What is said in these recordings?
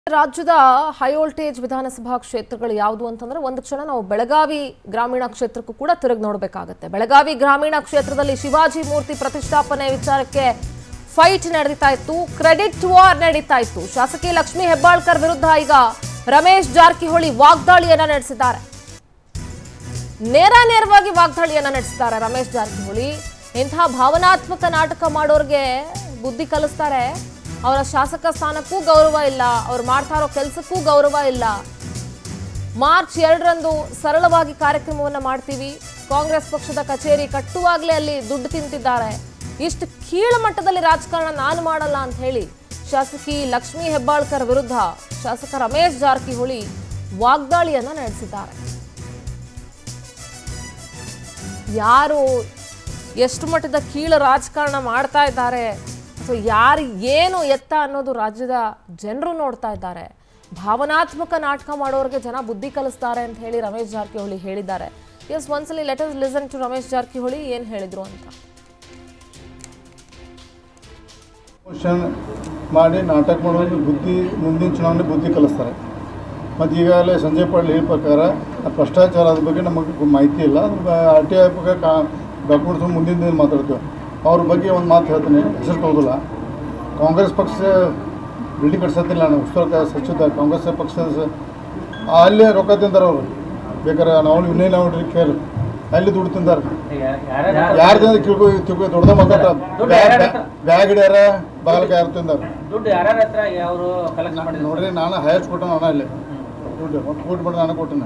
ರಾಜ್ಯದ high voltage ವಿಧಾನಸಭಾ ಕ್ಷೇತ್ರಗಳು ಯಾವುದು ಅಂತಂದ್ರೆ ಒಂದು ಕ್ಷಣ ನಾವು ಬೆಳಗಾವಿ ಗ್ರಾಮೀಣ ಕ್ಷೇತ್ರಕ್ಕೂ ಕೂಡ ತಿರುಗಿ ನೋಡಬೇಕಾಗುತ್ತೆ. ಬೆಳಗಾವಿ ಗ್ರಾಮೀಣ ಕ್ಷೇತ್ರದಲ್ಲಿ ಶಿವಾಜಿ ಮೂರ್ತಿ ಪ್ರತಿಷ್ಠಾಪನೆ ವಿಚಾರಕ್ಕೆ ಫೈಟ್ ನಡೆಯುತ್ತಾ ಇತ್ತು, ಕ್ರೆಡಿಟ್ ವಾರ್ ನಡೀತಾ ಇತ್ತು. ಶಾಸಕಿ ಲಕ್ಷ್ಮೀ ಹೆಬ್ಬಾಳ್ಕರ್ ವಿರುದ್ಧ ಈಗ ರಮೇಶ್ ಜಾರಕಿಹೊಳಿ ವಾಗ್ದಾಳಿಯನ್ನ ನಡೆಸಿದ್ದಾರೆ. ನೇರವಾಗಿ ವಾಗ್ದಾಳಿಯನ್ನ ನಡೆಸಿದ್ದಾರೆ ರಮೇಶ್ ಜಾರಕಿಹೊಳಿ. ಇಂತಹ ಭಾವನಾತ್ಮಕ ನಾಟಕ ಮಾಡೋರ್ಗೆ ಬುದ್ಧಿ ಕಲಿಸ್ತಾರೆ. ಅವರ ಶಾಸಕ ಸ್ಥಾನಕ್ಕೂ ಗೌರವ ಇಲ್ಲ, ಅವ್ರು ಮಾಡ್ತಾ ಇರೋ ಕೆಲಸಕ್ಕೂ ಗೌರವ ಇಲ್ಲ. ಮಾರ್ಚ್ 2ರಂದು ಸರಳವಾಗಿ ಕಾರ್ಯಕ್ರಮವನ್ನು ಮಾಡ್ತೀವಿ, ಕಾಂಗ್ರೆಸ್ ಪಕ್ಷದ ಕಚೇರಿ ಕಟ್ಟುವಾಗಲೇ ಅಲ್ಲಿ ದುಡ್ಡು ತಿಂತಿದ್ದಾರೆ, ಇಷ್ಟು ಕೀಳು ಮಟ್ಟದಲ್ಲಿ ರಾಜಕಾರಣ ನಾನು ಮಾಡಲ್ಲ ಅಂತ ಹೇಳಿ ಶಾಸಕಿ ಲಕ್ಷ್ಮೀ ಹೆಬ್ಬಾಳ್ಕರ್ ವಿರುದ್ಧ ಶಾಸಕ ರಮೇಶ್ ಜಾರಕಿಹೊಳಿ ವಾಗ್ದಾಳಿಯನ್ನ ನಡೆಸಿದ್ದಾರೆ. ಯಾರು ಎಷ್ಟು ಮಟ್ಟದ ಕೀಳು ರಾಜಕಾರಣ ಮಾಡ್ತಾ ಇದ್ದಾರೆ, ಸೊ ಯಾರು ಏನು ಎತ್ತ ಅನ್ನೋದು ರಾಜ್ಯದ ಜನರು ನೋಡ್ತಾ ಇದ್ದಾರೆ. ಭಾವನಾತ್ಮಕ ನಾಟಕ ಮಾಡೋರಿಗೆ ಜನ ಬುದ್ಧಿ ಕಲಿಸ್ತಾರೆ ಅಂತ ಹೇಳಿ ರಮೇಶ್ ಜಾರಕಿಹೊಳಿ ಹೇಳಿದ್ದಾರೆ. ಎಸ್, ಒಂದ್ಸಲಿ let us listen to Ramesh Jarkiholi ಏನು ಹೇಳಿದ್ರು ಅಂತ. ಮಾಡಿ ನಾಟಕ ಮಾಡೋದು ಬುದ್ಧಿ, ಮುಂದಿನ ಚುನಾವಣೆ ಬುದ್ಧಿ ಕಲಿಸ್ತಾರೆ. ಮತ್ತು ಈಗಾಗಲೇ ಸಂಜಯ್ ಪಾಟೀಲ್ ಹೇಳಿದ ಪ್ರಕಾರ ಭ್ರಷ್ಟಾಚಾರದ ಬಗ್ಗೆ ನಮಗೆ ಮಾಹಿತಿ ಇಲ್ಲ. ಆರ್ ಟಿ ಐ ಬಗ್ಗೆ ಡಾಕ್ಯುಮೆಂಟ್ಸ್ ಮುಂದಿನ ದಿನ ಮಾತಾಡ್ತೇವೆ. ಅವ್ರ ಬಗ್ಗೆ ಒಂದು ಮಾತು ಹೇಳ್ತೀನಿ, ಹೆಸರು ತಗೋದಿಲ್ಲ. ಕಾಂಗ್ರೆಸ್ ಪಕ್ಷ ಬಿಲ್ಡಿಂಗ್ ಕಟ್ಸತ್ತಿಲ್ಲ, ನಾನು ಉಸ್ತುವಾರಿ ಸಚಿವ ಕಾಂಗ್ರೆಸ್ ಪಕ್ಷದ ಅಲ್ಲೇ ರೊಕ್ಕ ತಿಂತಾರೆ ಅವರು. ಬೇಕಾದ್ರೆ ನಾವು ಇನ್ನೇ ನಾವು ಕೇಳಿ ಅಲ್ಲಿ ದುಡ್ಡು ತಿಂತಾರೆ. ಯಾರ್ದಿಂದ ತಿಳ್ಕೊ ದೊಡ್ಡದ ಮಾತಾಡ್ತಾರೆ. ಬ್ಯಾಗ್ ಹಿಡ್ಯಾರ, ಬಾಗಲಕ್ಕೆ ಯಾರು ತಿಂದಾರೆ ನೋಡ್ರಿ. ನಾನು ಹೈಯೆಸ್ಟ್ ಕೊಟ್ಟೆ, ನಾನು ಅಲ್ಲಿ ದುಡ್ಡು ಒಂದು ಕೋಟಿ ಬಿಟ್ಟು ನಾನು ಕೊಟ್ಟೆ.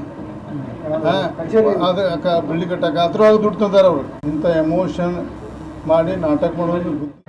ಅದು ಬಿಲ್ಡಿಂಗ್ ಕಟ್ಟಕ್ಕೆ ಅದ್ರೊಳಗೆ ದುಡ್ಡು ತಿಂತಾರೆ ಅವರು. ಇಂಥ ಎಮೋಷನ್ ಮಾಡಿ ನಾಟಕ ಮಾಡೋದು ಬುದ್ಧಿ